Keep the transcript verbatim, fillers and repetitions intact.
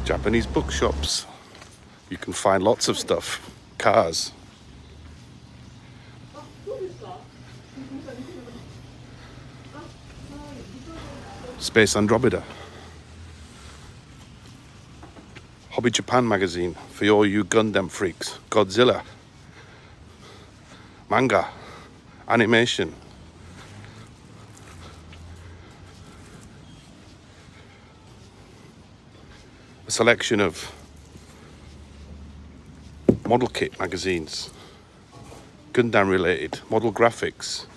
Japanese bookshops. You can find lots of stuff. Cars. Space Andromeda. Hobby Japan magazine for all you Gundam freaks. Godzilla. Manga. Animation. A selection of model kit magazines. Gundam related. Model graphics.